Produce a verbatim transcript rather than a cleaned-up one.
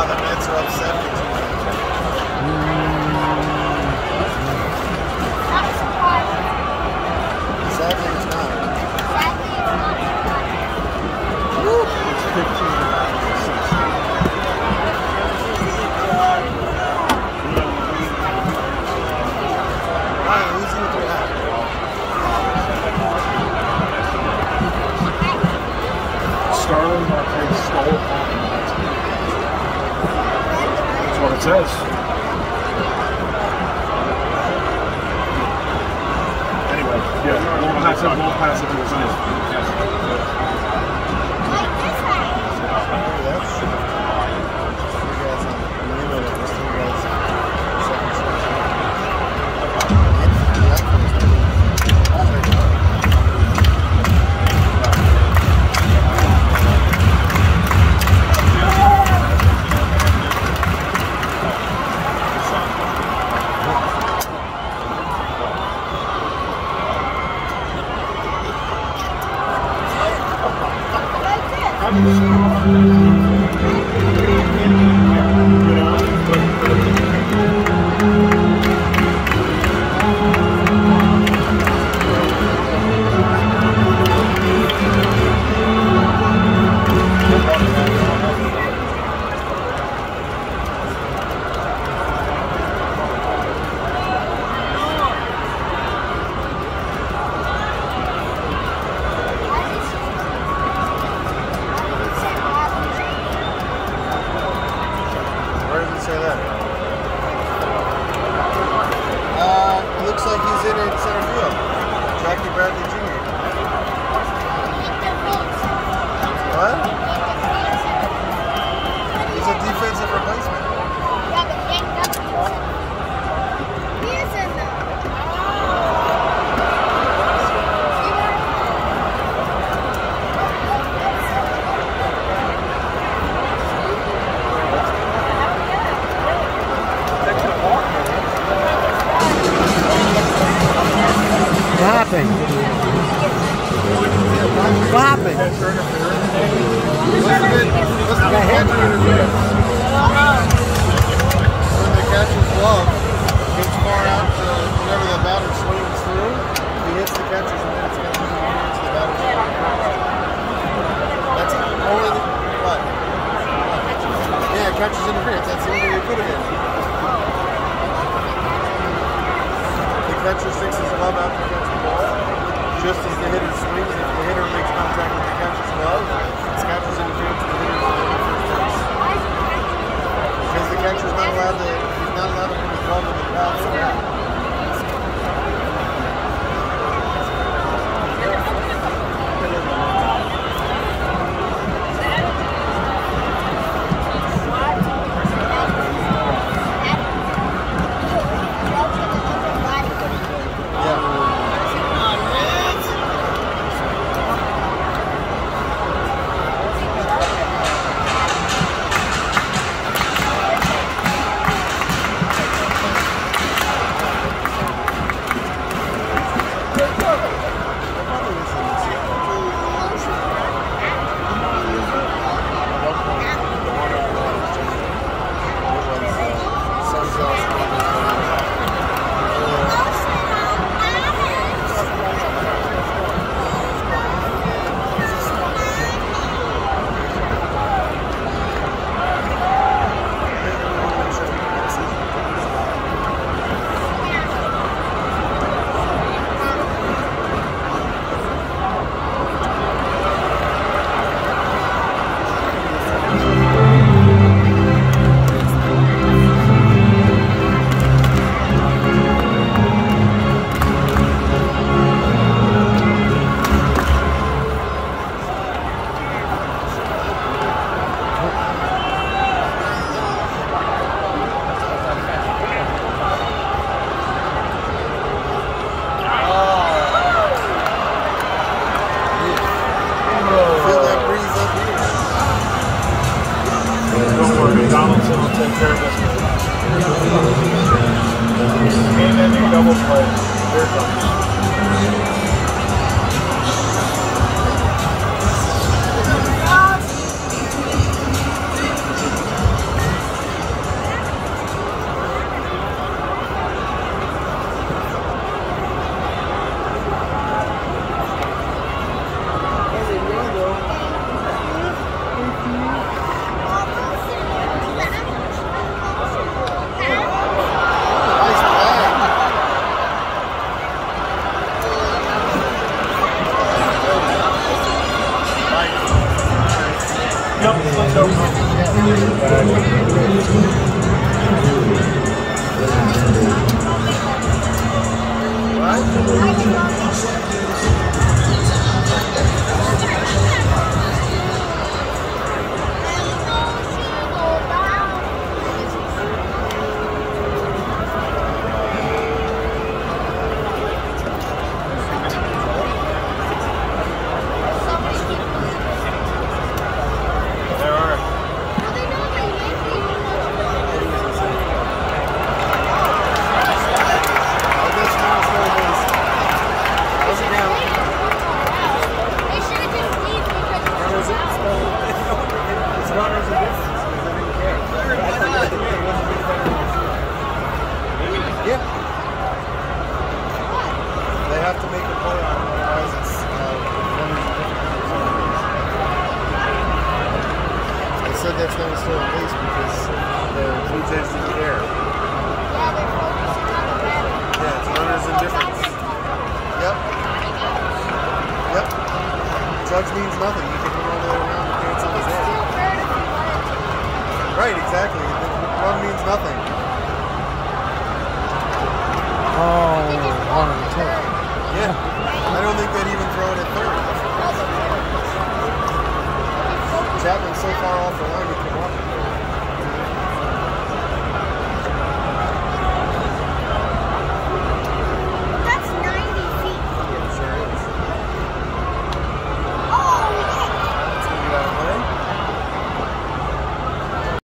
the Mets are up seventy-two. Sadly, it's not. Sadly, it's not. Woo! It's fifteen. Ryan, who's in the three half? Starling Marte stole half. That's what it says. Anyway, yeah, we'll pass it, we'll pass it to his name. Like this one. That's you guys on the middle of this two guys. Second happened? What happened? What's the bit? What's the catcher interference? When the catcher's glove gets far out to whenever the batter swings through, he hits the catcher's and then it's going to interfere to the batter's glove. That's only the, what? Yeah, catcher's interference. That's the only way you put it in. The catcher sticks his glove out to catch the ball. Just as the hitter swings, if the hitter makes contact with the catcher's glove, it's catcher's interference to the hitter for the first base. Because the catcher's not allowed to, he's not allowed to put his glove in the path of that. Donaldson will take care of this. And then you double play. Here it comes. touch means nothing. He can run all the way around and dance on his head. Still third if you wanted to. Right, exactly. The run means nothing. Oh, one and two. Yeah. I don't think they'd even throw it at third. Chapman's so far off the